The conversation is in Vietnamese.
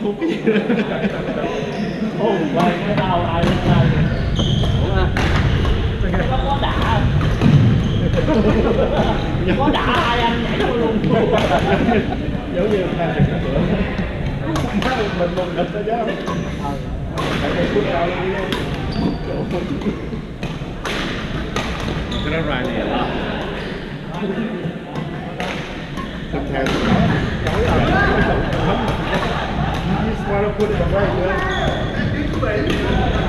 hút cái gì đó. Ô, quay cái tao ai lên ai. Ủa ha. Nó có đã. Có đã ai anh nhảy vô luôn. Giống như là mình mùng địch đó chứ. Phải phút cao lên đi. Cái đó này là tiếp theo Just want to put it away,